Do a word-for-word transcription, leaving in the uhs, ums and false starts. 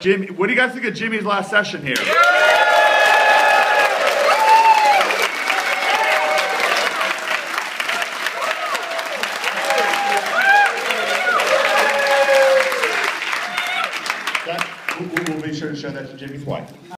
Jimmy, what do you guys think of Jimmy's last session here? That, we'll, we'll be sure to show that to Jimmy's wife.